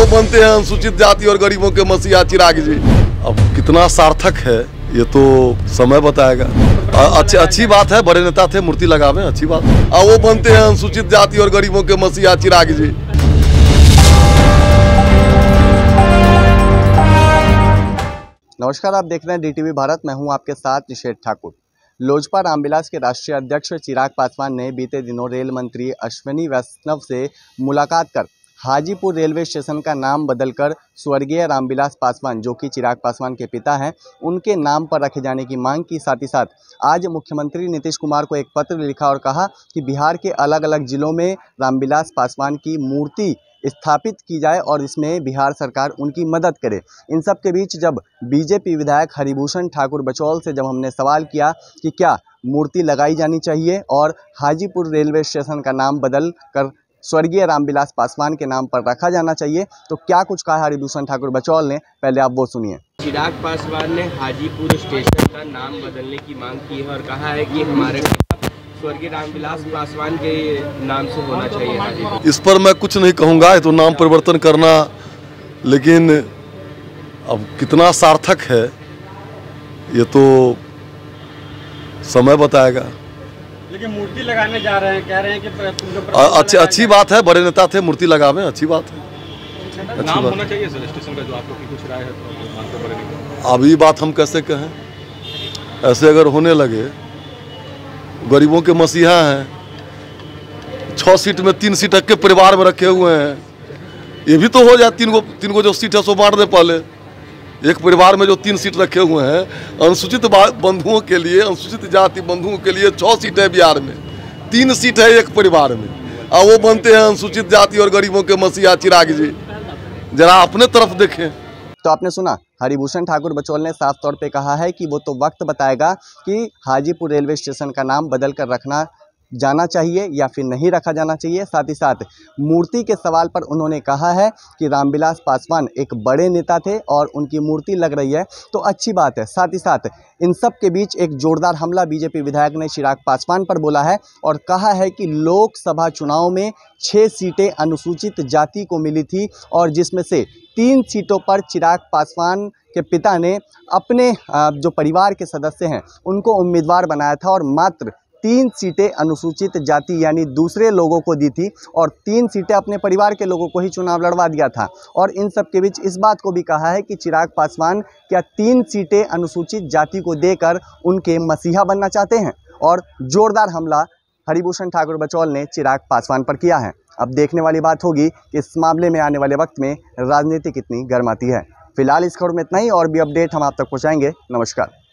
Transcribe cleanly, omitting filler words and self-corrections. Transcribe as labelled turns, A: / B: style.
A: वो बनते हैं अनुसूचित जाति और गरीबों के मसीहा चिराग जी। अब कितना सार्थक है ये तो समय बताएगा। अच्छी बात है, बड़े नेता थे, मूर्ति लगावे, अच्छी बात। वो बनते हैं अनुसूचित जाति और गरीबों के मसीहा चिराग जी।
B: नमस्कार, आप देख रहे हैं डीटीवी भारत। मैं हूं आपके साथ निषेध ठाकुर। लोजपा रामविलास के राष्ट्रीय अध्यक्ष चिराग पासवान ने बीते दिनों रेल मंत्री अश्विनी वैष्णव से मुलाकात कर हाजीपुर रेलवे स्टेशन का नाम बदलकर स्वर्गीय रामविलास पासवान, जो कि चिराग पासवान के पिता हैं, उनके नाम पर रखे जाने की मांग की। साथ ही साथ आज मुख्यमंत्री नीतीश कुमार को एक पत्र लिखा और कहा कि बिहार के अलग अलग जिलों में रामविलास पासवान की मूर्ति स्थापित की जाए और इसमें बिहार सरकार उनकी मदद करे। इन सब के बीच जब बीजेपी विधायक हरिभूषण ठाकुर बचौल से जब हमने सवाल किया कि क्या मूर्ति लगाई जानी चाहिए और हाजीपुर रेलवे स्टेशन का नाम बदल कर स्वर्गीय रामविलास पासवान के नाम पर रखा जाना चाहिए, तो क्या कुछ कहा हरिभूषण ठाकुर बचौल ने, पहले आप वो सुनिए।
C: चिराग पासवान ने हाजीपुर स्टेशन का नाम बदलने की मांग की है और कहा है कि हमारे स्वर्गीय रामविलास पासवान के नाम से होना चाहिए हाजीपुर।
A: इस पर मैं कुछ नहीं कहूँगा, ये तो नाम परिवर्तन करना, लेकिन अब कितना सार्थक है ये तो समय बताएगा।
D: लेकिन मूर्ति लगाने जा रहे हैं, कह रहे हैं कि
A: अच्छी बात है, बड़े नेता थे, मूर्ति लगावे, अच्छी बात है।
D: नाम होना चाहिए सर स्टेशन का, जो आपको कुछ राय है तो मानते बड़े नेता।
A: अब ये बात हम कैसे कहें, ऐसे अगर होने लगे, गरीबों के मसीहा हैं, 6 सीट में 3 सीट के परिवार में रखे हुए हैं, ये भी तो हो जाए। तीन को जो सीट है सो बांट दे पहले। एक परिवार में जो 3 सीट रखे हुए हैं, अनुसूचित बंधुओं के लिए, अनुसूचित जाति बंधुओं के लिए 6 सीट है बिहार में, 3 सीट है एक परिवार में। वो बनते हैं अनुसूचित जाति और गरीबों के मसीहा चिराग जी। जरा अपने तरफ देखें।
B: तो आपने सुना, हरिभूषण ठाकुर बचौल ने साफ तौर पे कहा है कि वो तो वक्त बताएगा कि हाजीपुर रेलवे स्टेशन का नाम बदल कर रखना जाना चाहिए या फिर नहीं रखा जाना चाहिए। साथ ही साथ मूर्ति के सवाल पर उन्होंने कहा है कि रामविलास पासवान एक बड़े नेता थे और उनकी मूर्ति लग रही है तो अच्छी बात है। साथ ही साथ इन सब के बीच एक जोरदार हमला बीजेपी विधायक ने चिराग पासवान पर बोला है और कहा है कि लोकसभा चुनाव में 6 सीटें अनुसूचित जाति को मिली थी और जिसमें से 3 सीटों पर चिराग पासवान के पिता ने अपने जो परिवार के सदस्य हैं उनको उम्मीदवार बनाया था और मात्र 3 सीटें अनुसूचित जाति यानी दूसरे लोगों को दी थी और 3 सीटें अपने परिवार के लोगों को ही चुनाव लड़वा दिया था। और इन सब के बीच इस बात को भी कहा है कि चिराग पासवान क्या 3 सीटें अनुसूचित जाति को देकर उनके मसीहा बनना चाहते हैं। और जोरदार हमला हरिभूषण ठाकुर बचौल ने चिराग पासवान पर किया है। अब देखने वाली बात होगी कि इस मामले में आने वाले वक्त में राजनीति कितनी गर्माती है। फिलहाल इस खबर में इतना ही, और भी अपडेट हम आप तक पहुँचाएंगे। नमस्कार।